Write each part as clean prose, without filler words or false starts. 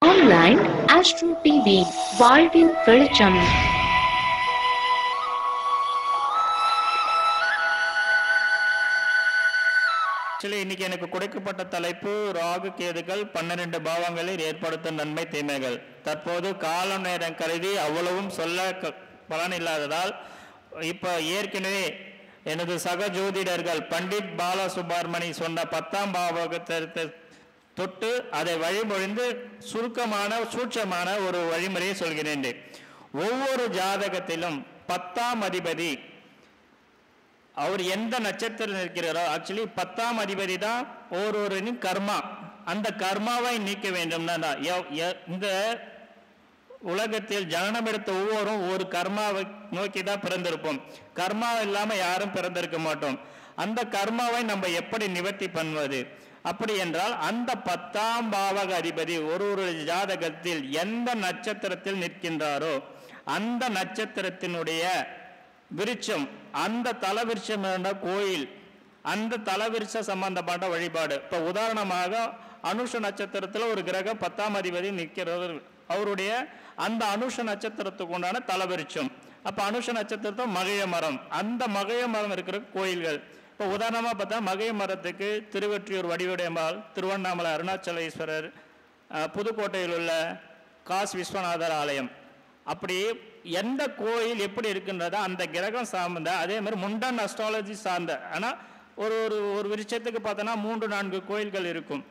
Online Astro TV வாழ்வின் வெளிச்சம். இன்னைக்கு எனக்கு கொடுக்கப்பட்ட தலைப்பு ராகு கேதுகள் 12 பாவங்களில் ஏற்படுத்தும் நன்மை தீமைகள். தற்போது காலம் நேரம் கருதி அவ்வளவும் சொல்ல பலன் இல்லாததால் இப்ப ஏற்கனவே எனது சக ஜோதிடர்கள் பண்டிட் பாலசுப்ரமணி சொன்ன 10ஆம் பாவகத்தை தொட்டு அதை வழிமொழிந்து சுருக்கமான சூட்சமான ஒரு வழிமுறையை சொல்கிறேன். ஒவ்வொரு ஜாதகத்திலும் 10ஆம் அதிபதி அவர் எந்த நட்சத்திரம் இருக்கிறாரோ, ஆக்சுவலி 10ஆம் அதிபதி தான் ஒவ்வொருவரின் கர்மா. அந்த கர்மாவை நீக்க வேண்டும்னா இந்த உலகத்தில் ஜனனம் எடுத்த ஒவ்வொருவரும் ஒரு கர்மாவை நோக்கி தான் பிறந்திருப்போம். கர்மா இல்லாம யாரும் பிறந்திருக்க மாட்டோம். அந்த கர்மாவை நம்ம எப்படி நிவர்த்தி பண்ணுவது? அப்படி என்றால் அந்த 10ஆம் பாவக அதிபதி ஒரு ஜாதகத்தில் எந்த நட்சத்திரத்தில் நிற்கின்றாரோ அந்த நட்சத்திரத்தினுடைய விருட்சம், அந்த தலவிருட்சம் என்ற கோயில், அந்த தலவிருட்ச சம்பந்தப்பட்ட வழிபாடு. இப்போ உதாரணமாக அனுஷ நட்சத்திரத்தில் ஒரு கிரகம் 10ஆம் அதிபதி நிற்கிறது, அவருடைய அந்த அனுஷ நட்சத்திரத்துக்கு உண்டான தலவிருட்சம். அப்போ அனுஷ நட்சத்திரத்தில் மகிழ மரம், அந்த மகிழ மரம் இருக்கிற கோயில்கள். இப்போ உதாரணமாக பார்த்தா மகிழ மரத்துக்கு திருவெற்றியூர் வடிவுடையம்பாள், திருவண்ணாமலை அருணாச்சலேஸ்வரர், புதுக்கோட்டையில் உள்ள காசி விஸ்வநாதர் ஆலயம். அப்படி எந்த கோயில் எப்படி இருக்குன்றத அந்த கிரகம் சார்ந்த, அதே மாதிரி முண்டன் அஸ்ட்ராலஜி சார்ந்த, ஆனால் ஒரு ஒரு ஒரு விருட்சத்துக்கு பார்த்தோன்னா 3-4 கோயில்கள் இருக்கும்.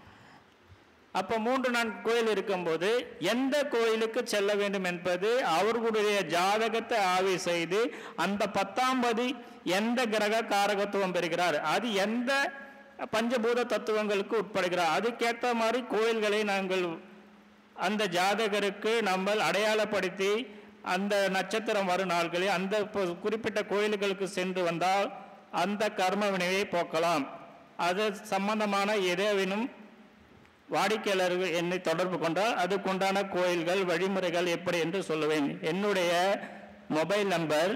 அப்போ 3-4 கோயில் இருக்கும்போது எந்த கோயிலுக்கு செல்ல வேண்டும் என்பது அவர்களுடைய ஜாதகத்தை ஆய்வு செய்து அந்த 10ஆம் பதி எந்த கிரக காரகத்துவம் பெறுகிறார், அது எந்த பஞ்சபூத தத்துவங்களுக்கு உட்படுகிறார், அதுக்கேற்ற மாதிரி கோயில்களை நாங்கள் அந்த ஜாதகருக்கு நம்ம அடையாளப்படுத்தி அந்த நட்சத்திரம் வரும் நாட்களில் அந்த குறிப்பிட்ட கோயில்களுக்கு சென்று வந்தால் அந்த கர்ம வினையை போக்கலாம். அது சம்பந்தமான ஏதேனும் வாடிக்கையாளர்கள் என்னை தொடர்பு கொண்டால் அதுக்குண்டான கோயில்கள் வழிமுறைகள் எப்படி என்று சொல்லுவேன். என்னுடைய மொபைல் நம்பர்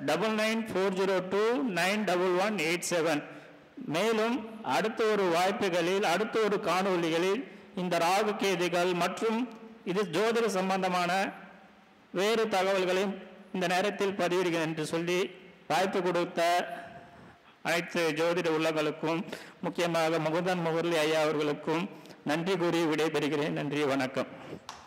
9940291187. மேலும் அடுத்த ஒரு வாய்ப்புகளில், அடுத்த ஒரு காணொலிகளில் இந்த ராகு கேதுகள் மற்றும் இது ஜோதிட சம்பந்தமான வேறு தகவல்களையும் இந்த நேரத்தில் பதிவிடுகிறேன் என்று சொல்லி வாய்ப்பு கொடுத்த அனைத்து ஜோதிட உள்ளங்களுக்கும், முக்கியமாக முகுந்தன் முரளி ஐயா அவர்களுக்கும் நன்றி கூறி விடைபெறுகிறேன். நன்றி, வணக்கம்.